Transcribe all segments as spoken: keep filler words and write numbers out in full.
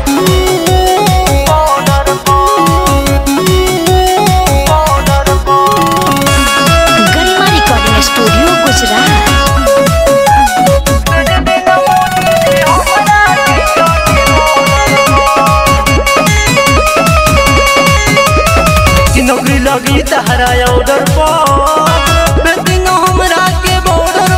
लगी तहरा ऑर्डर पर बेटिंग हमरा के बॉर्डर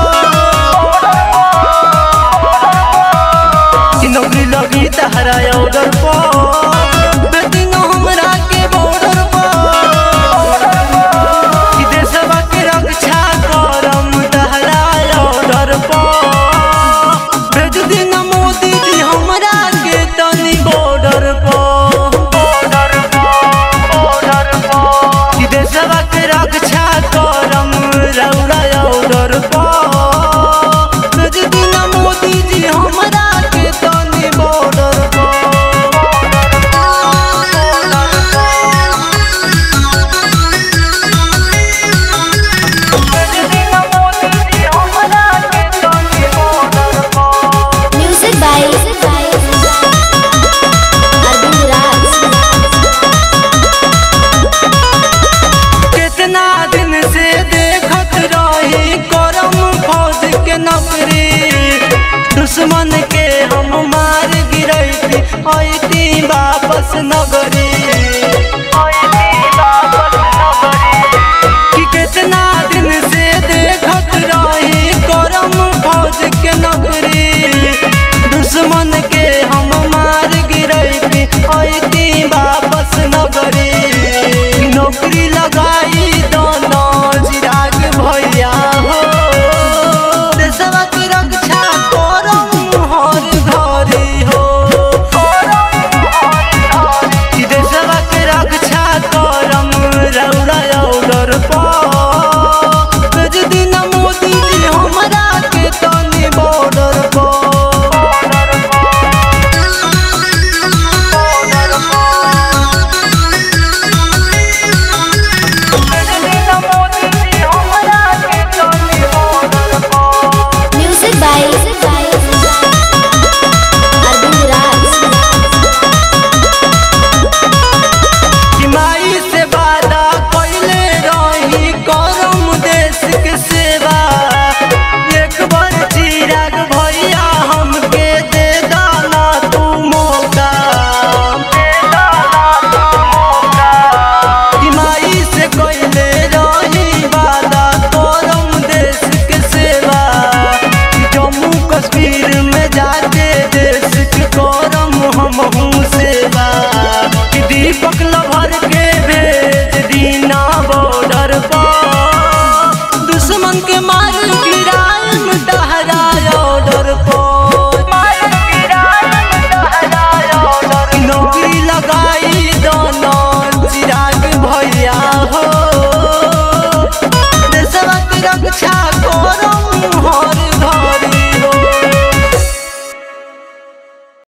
पर नौकरी लगी तहरा ऑर्डर पर बेटिंग हमरा के बॉर्डर पर देशवा के रक्षा करम तहरा ऑर्डर पर भेज दिन मोदी जी हमरा के तनी बॉर्डर पर देशवा के रक्षा करम रौरा ऑर्डर पर दिन मोदी जी हमरा के तनी border music by Arvind Raj. कितना दिन से देखत रही करम फौज के नौकरी दुश्मन के हम मार गिरैती ऐती वापस नगरी।